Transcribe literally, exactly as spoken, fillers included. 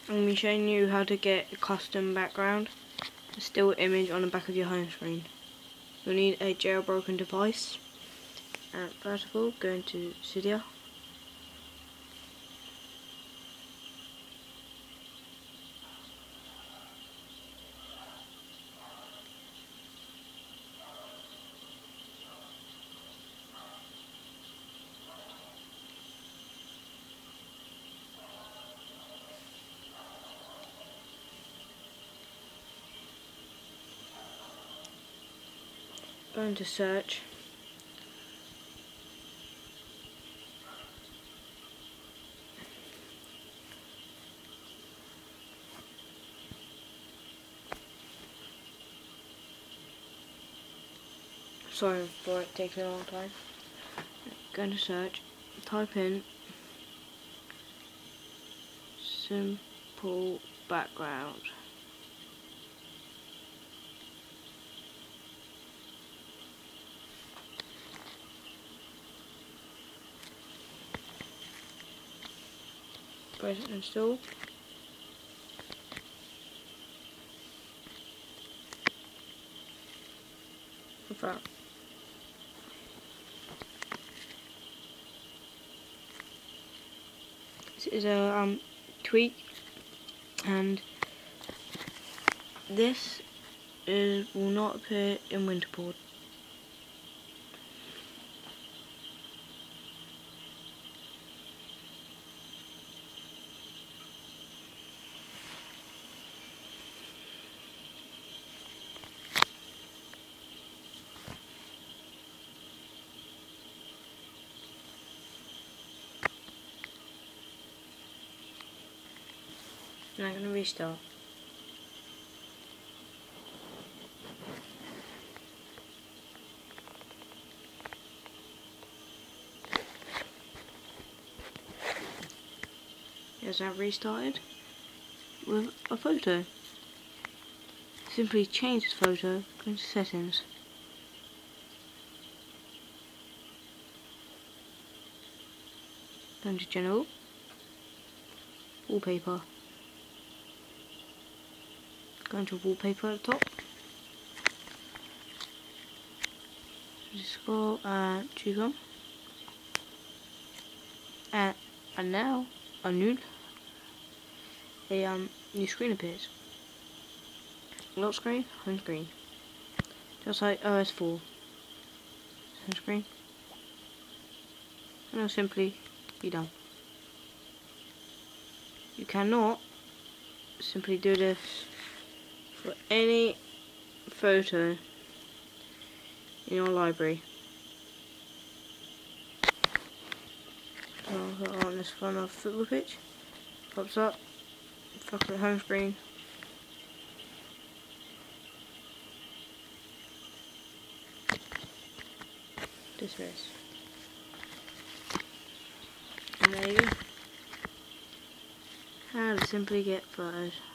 I'm going to be showing you how to get a custom background, a still image on the back of your home screen. You'll need a jailbroken device. And first of all, go into Cydia. Go into search. Sorry for it taking a long time. Go into search, type in simple background. Press install. Confirm. This is a um, tweak, and this is will not appear in Winterboard. And I'm going to restart. Yes, I've restarted with a photo. Simply change this photo, go into settings. Go into general, wallpaper. Go into wallpaper at the top. Just scroll and choose on. And, and now a new a um new screen appears. Lock screen, home screen. Just like O S four. Home screen. And it'll simply be done. You cannot simply do this for any photo in your library. So I'll put on this fun of football pitch. Pops up. Fuck the home screen. Dismiss. And there you go. How to simply get photos.